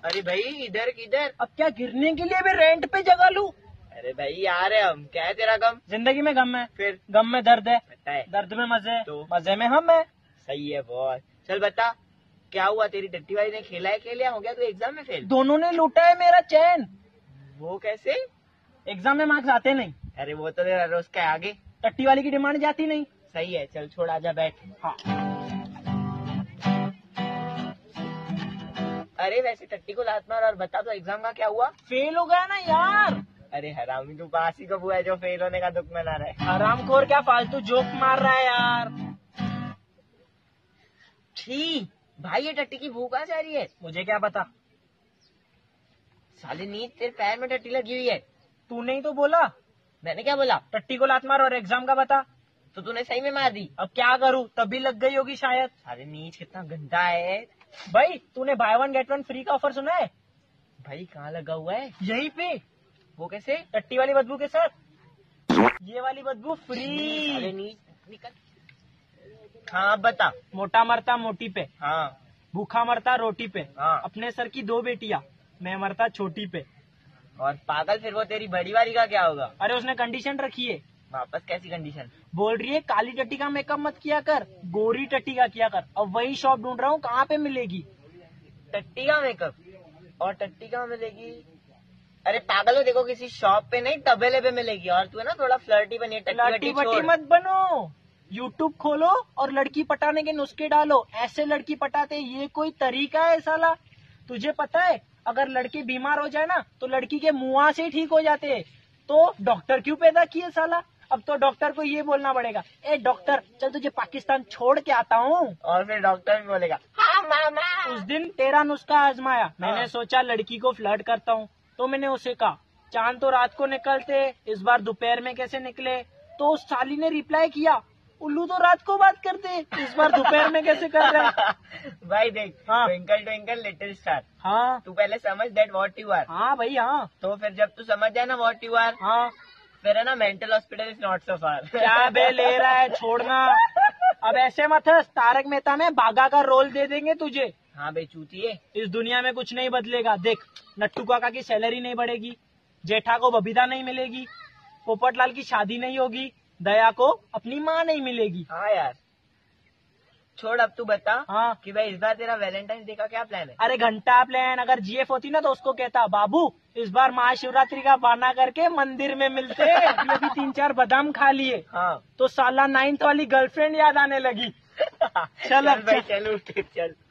अरे भाई इधर किधर? अब क्या गिरने के लिए भी रेंट पे जगह लूं? अरे भाई यार है हम, क्या है तेरा गम? जिंदगी में गम है, फिर गम में दर्द है, पता है, दर्द में मजे है, तो मजे में हम है। सही है बहुत। चल बता क्या हुआ, तेरी टट्टी वाली ने खेला है, खेलिया हो गया तू एग्जाम में फेल? दोनों ने लूटा है मेरा चैन। वो कैसे? एग्जाम में मार्क्स आते नहीं, अरे वो तो तेरा रोज का है, आगे। टट्टी वाली की डिमांड जाती नहीं। सही है, चल छोड़, आजा बैठ। हाँ। अरे वैसे टट्टी को लात मार और बता तो एग्जाम का क्या हुआ? फेल हो गया ना यार। अरे हरामी, तू बासी को बुआ है जो फेल होने का दुख मना रहा है। हरामखोर क्या फालतू जोक मार रहा है यार। छी भाई, ये टट्टी की भूख कहाँ से आ रही है? मुझे क्या पता, साले नींद, तेरे पैर में टट्टी लगी हुई है। तूने ही तो बोला। मैंने क्या बोला? टट्टी को लात मार और एग्जाम का बता। तो तूने सही में मार दी। अब क्या करूं, तभी लग गई होगी शायद। साले नीच कितना गंदा है। भाई तूने buy one get one free का ऑफर सुना है? भाई कहाँ लगा हुआ है? यहीं पे, वो कैसे? टट्टी वाली बदबू के साथ ये वाली बदबू साले फ्री। नीच, निकल। हाँ अब बता। मोटा मरता मोटी पे, हाँ भूखा मरता रोटी पे, हाँ। अपने सर की 2 बेटियां, मैं मरता छोटी पे। और पागल, फिर वो तेरी बड़ी वाली का क्या होगा? अरे उसने कंडीशन रखी है, वापस कैसी कंडीशन? बोल रही है काली टट्टी का मेकअप मत किया कर, गोरी टट्टी का किया कर। अब वही शॉप ढूंढ रहा हूँ, कहाँ पे मिलेगी? टट्टी का मेकअप और टट्टी कहाँ मिलेगी? अरे पागल हो, देखो किसी शॉप पे नहीं, तबेले पे मिलेगी। और तू है ना थोड़ा फ्लर्टी बनिए, टट्टी लड़की वट्टी बट्टी छोड़। मत बनो, यूट्यूब खोलो और लड़की पटाने के नुस्खे डालो। ऐसे लड़की पटाते, ये कोई तरीका है साला? तुझे पता है अगर लड़की बीमार हो जाए ना तो लड़की के मुंह से ही ठीक हो जाते हैं। तो डॉक्टर क्यों पैदा किए साला? अब तो डॉक्टर को ये बोलना पड़ेगा, ए डॉक्टर चल तुझे पाकिस्तान छोड़ के आता हूँ। और फिर डॉक्टर भी बोलेगा हाँ मामा। उस दिन तेरा नुस्खा आजमाया, मैंने हाँ। सोचा लड़की को फ्लर्ट करता हूँ, तो मैंने उसे कहा चांद तो रात को निकलते, इस बार दोपहर में कैसे निकले? तो उस साली ने रिप्लाई किया, उल्लू तो रात को बात करते, इस बार दोपहर में कैसे कर रहे हैं? भाई देख, हाँ। ट्विंकल ट्विंकल लिटिल स्टार, हाँ तू पहले समझ दैट व्हाट यू आर। हाँ भाई हाँ। तो फिर जब तू समझ जाए ना व्हाट यू आर, हाँ फिर है ना mental hospital is not so far. क्या बे ले रहा है, छोड़ना। अब ऐसे मत हंस, तारक मेहता में बागा का रोल दे देंगे तुझे। हाँ बे चूतिए। इस दुनिया में कुछ नहीं बदलेगा। देख, नट्टू काका की सैलरी नहीं बढ़ेगी, जेठा को बबीता नहीं मिलेगी, पोपटलाल की शादी नहीं होगी, दया को अपनी माँ नहीं मिलेगी। हाँ यार छोड़, अब तू बता। हाँ कि भाई इस बार तेरा वैलेंटाइन डे का क्या प्लान है? अरे घंटा प्लान, अगर जीएफ होती ना तो उसको कहता बाबू इस बार महाशिवरात्रि का बहाना करके मंदिर में मिलते। अभी 3-4 बादाम खा लिए हाँ तो साला 9th वाली गर्लफ्रेंड याद आने लगी। चल भाई, चल उठ, चल।